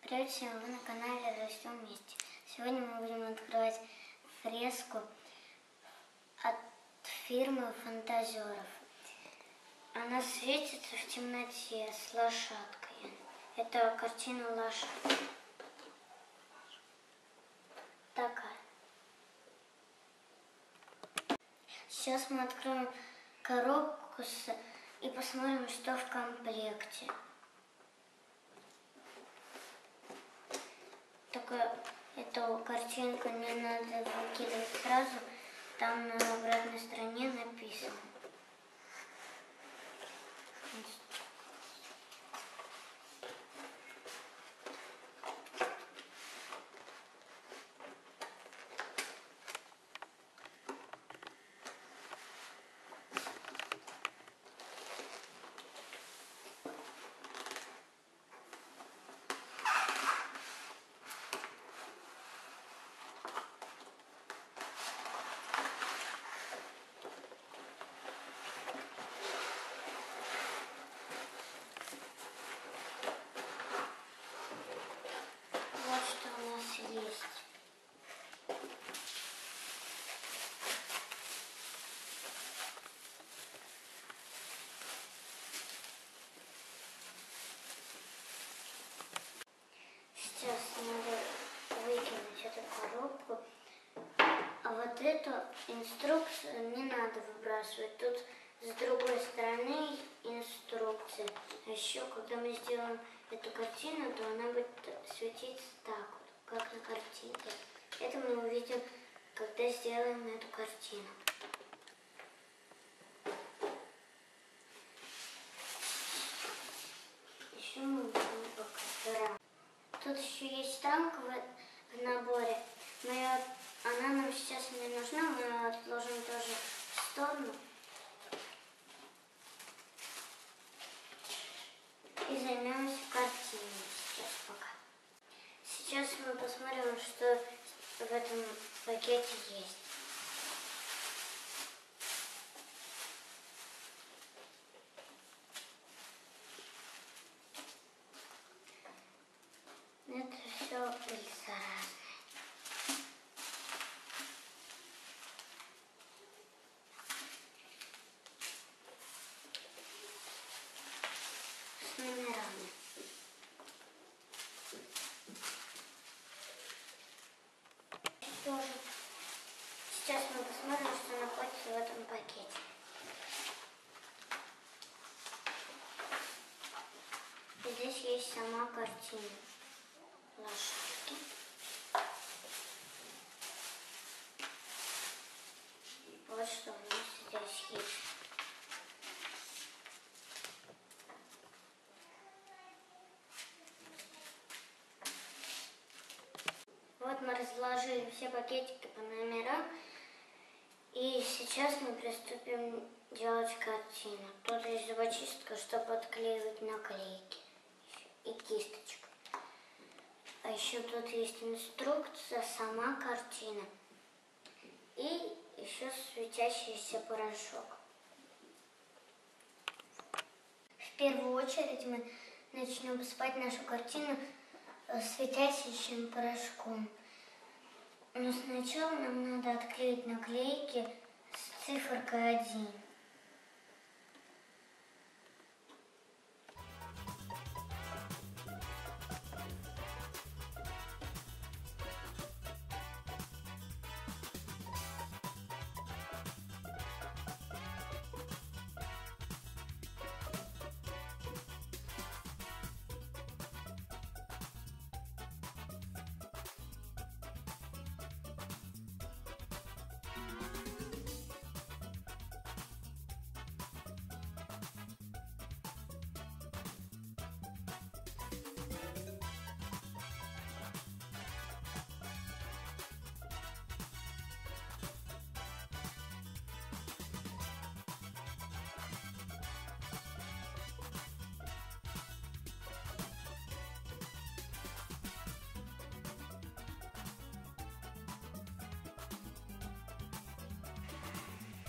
Привет всем, вы на канале Растем Вместе. Сегодня мы будем открывать фреску от фирмы Фантазеров. Она светится в темноте с лошадкой. Это картина лошадки. Такая. Сейчас мы откроем коробку и посмотрим, что в комплекте. Только эту картинку не надо выкидывать сразу, там на обратной стороне написано. Вот что у нас есть. Сейчас надо выкинуть эту коробку. А вот эту инструкцию не надо выбрасывать. Тут с другой стороны инструкция. А еще, когда мы сделаем эту картину, то она будет светиться так вот, как на картинке. Это мы увидим, когда сделаем эту картину. Еще мы будем пока. Тут еще есть рамка в наборе. Она нам сейчас не нужна, мы ее отложим тоже в сторону. И займемся картиной сейчас пока. Сейчас мы посмотрим, что в этом пакете есть. Это все пыльца разная. С номерами. Тоже. Сейчас мы посмотрим, что находится в этом пакете. И здесь есть сама картина лошадки. Вот что у нас здесь есть. Вот мы разложили все пакетики по номерам. И сейчас мы приступим делать картину. Тут есть зубочистка, чтобы отклеивать наклейки. И кисточка. А еще тут есть инструкция, сама картина. И еще светящийся порошок. В первую очередь мы начнем посыпать нашу картину светящим порошком. Но сначала нам надо отклеить наклейки с циферкой 1.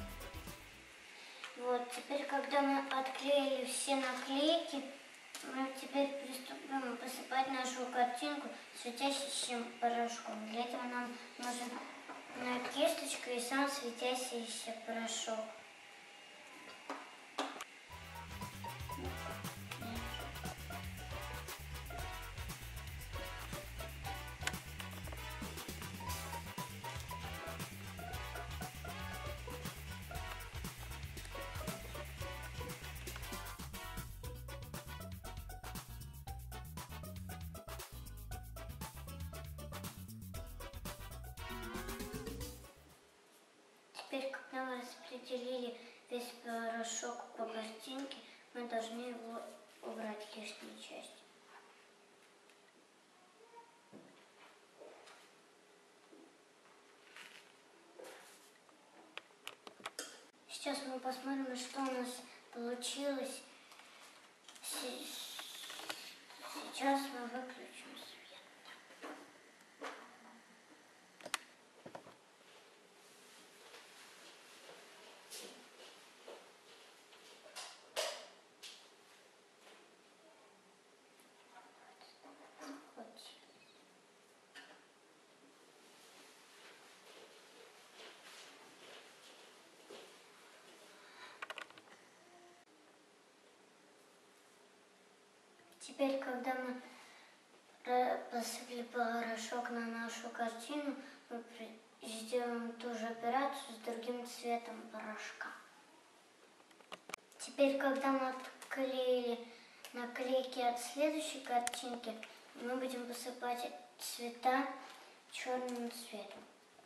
Вот, теперь, когда мы отклеили все наклейки, мы теперь приступим посыпать нашу картинку светящимся порошком. Для этого нам нужен кисточка и сам светящийся порошок. Теперь, когда мы распределили весь порошок по картинке, мы должны его убрать лишнюю часть. Сейчас мы посмотрим, что у нас получилось. Сейчас мы выключим свет. Теперь, когда мы посыпали порошок на нашу картину, мы сделаем ту же операцию с другим цветом порошка. Теперь, когда мы отклеили наклейки от следующей картинки, мы будем посыпать цвета черным цветом.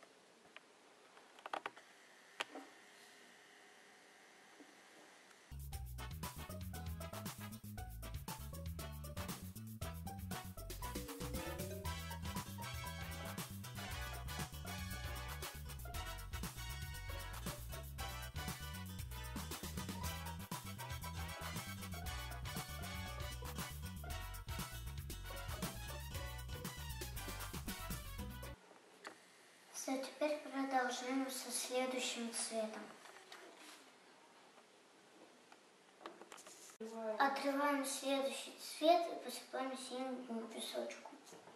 Все, теперь продолжаем со следующим цветом. Отрываем следующий цвет и посыпаем синим песочком.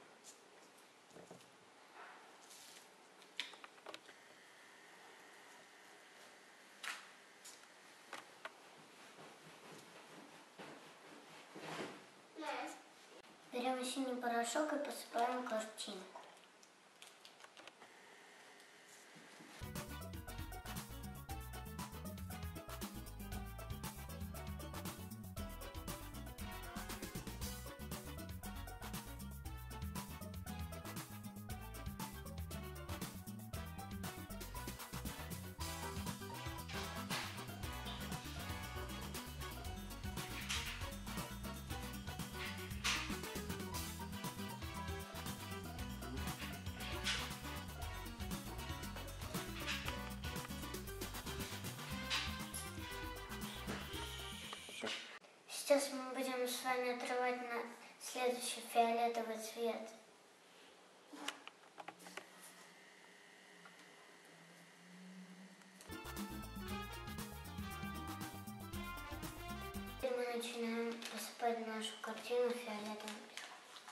Берем синий порошок и посыпаем картинку. Сейчас мы будем с вами отрывать на следующий фиолетовый цвет. Теперь мы начинаем посыпать нашу картину фиолетовым песком.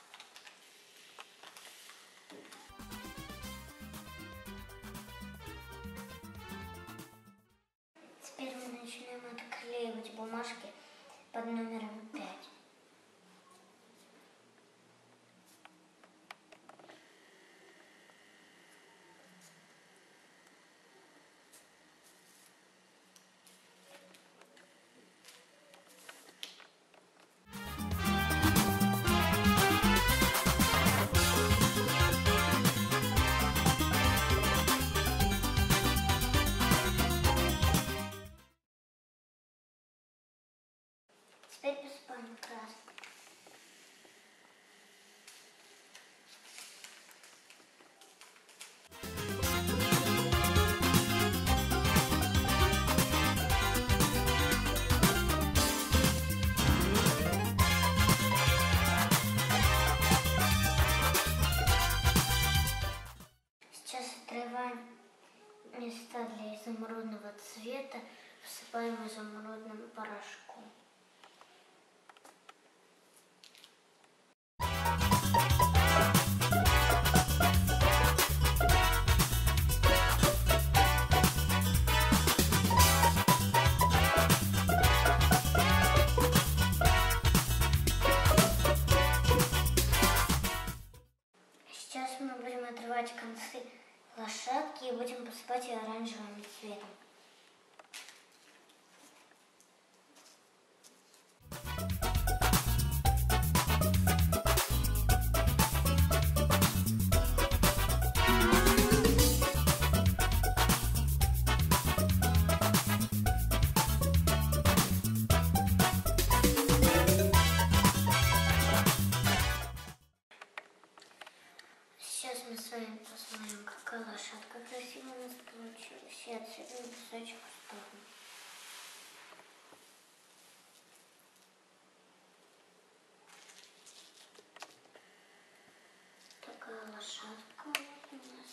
Теперь мы начинаем отклеивать бумажки под номером 5. Теперь посыпаем красным. Сейчас отрываем места для изумрудного цвета, посыпаем изумрудным порошком. отрывать концы лошадки и будем посыпать ее оранжевым цветом. Сейчас мы с вами посмотрим, какая лошадка красивая у нас получилась. Я отсыплю песочек в сторону. Такая лошадка вот у нас.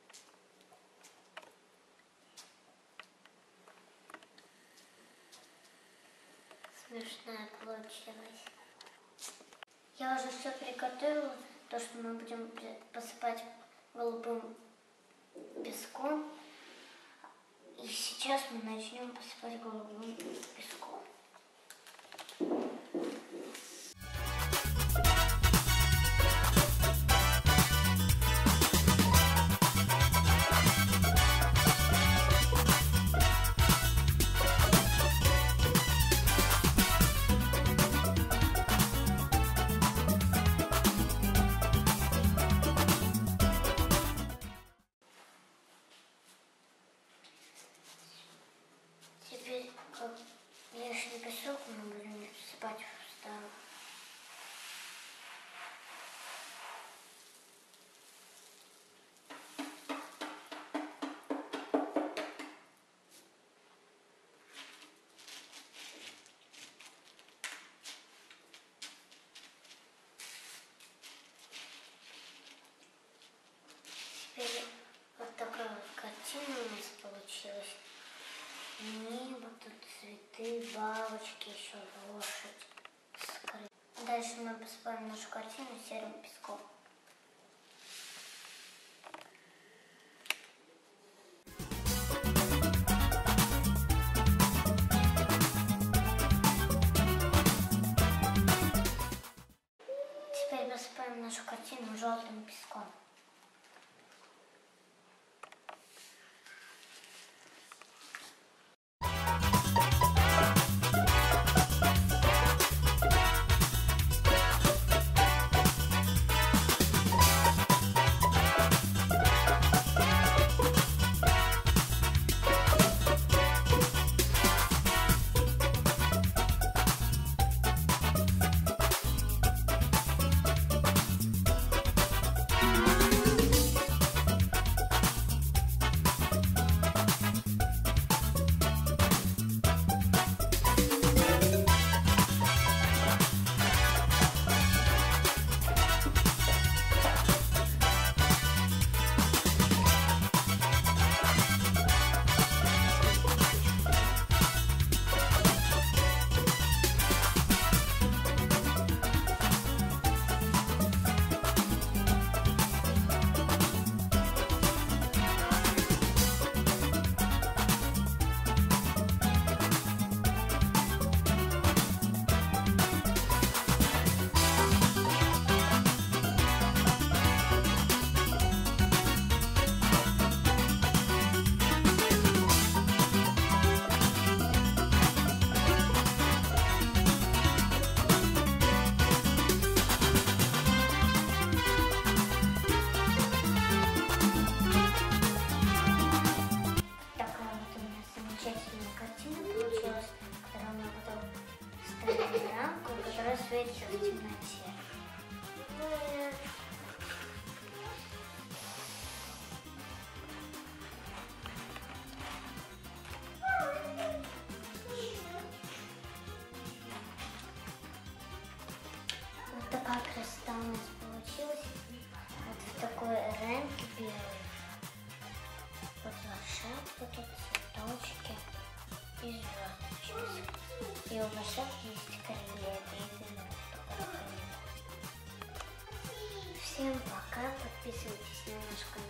Смешная получилась. Я уже все приготовила. То, что мы будем посыпать голубым песком. И сейчас мы начнем посыпать голубым песком. Теперь лишний песок мы будем посыпать в сторону. Теперь вот такая вот картина у нас получилась. Небо, тут цветы, бабочки, еще лошадь. Дальше мы посыпаем нашу картину серым песком. Теперь посыпаем нашу картину желтым песком. Светится в темноте. Вот такая красота у нас получилась. Вот в такой рамке белой. Вот лошадка, тут цветочки и звездочки. И у лошадки есть крылья. Всем пока, подписывайтесь на наш канал.